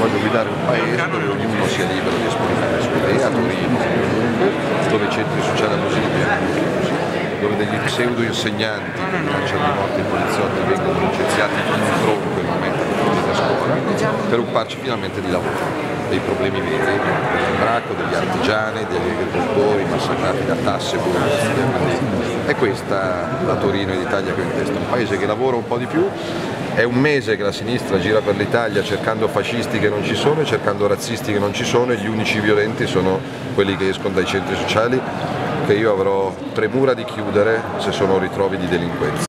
voglio guidare un paese dove ognuno sia libero di esprimere le sue idee, a Torino, dove i centri sociali abusivi vengono chiusi, dove degli pseudo insegnanti che minacciano di morte i poliziotti vengono licenziati in tronco in un momento da scuola, per occuparci finalmente di lavoro, dei problemi veri, dell'imbraco, degli artigiani, degli agricoltori massacrati da tasse, burocrazie. È questa la Torino e l'Italia che ho in testa, un paese che lavora un po' di più. È un mese che la sinistra gira per l'Italia cercando fascisti che non ci sono e cercando razzisti che non ci sono, e gli unici violenti sono quelli che escono dai centri sociali, che io avrò premura di chiudere se sono ritrovi di delinquenza.